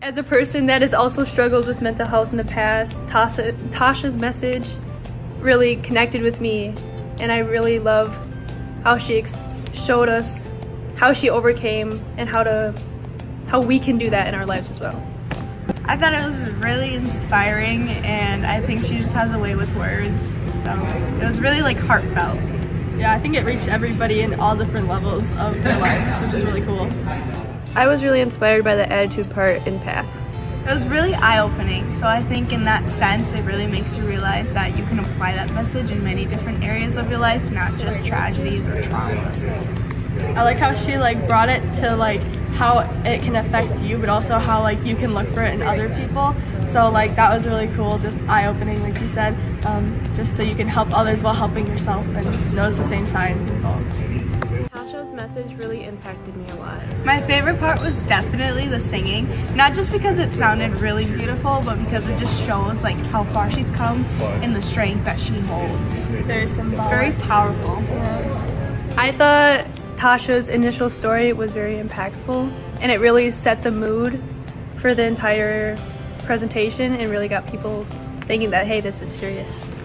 As a person that has also struggled with mental health in the past, Tasha's message really connected with me, and I really love how she showed us how she overcame and how we can do that in our lives as well. I thought it was really inspiring, and I think she just has a way with words, so it was really like heartfelt. Yeah, I think it reached everybody in all different levels of their lives, which is really cool. I was really inspired by the attitude part in Path. It was really eye-opening, so I think in that sense it really makes you realize that you can apply that message in many different areas of your life, not just tragedies or traumas. I like how she brought it to how it can affect you, but also how you can look for it in other people. So that was really cool, just eye-opening, like you said, just so you can help others while helping yourself and notice the same signs involved. Tasha's message really impacted me a lot. My favorite part was definitely the singing, not just because it sounded really beautiful, but because it just shows how far she's come and the strength that she holds. Very symbolic. Very powerful. Yeah. I thought Tasha's initial story was very impactful, and it really set the mood for the entire presentation and really got people thinking that, hey, this is serious.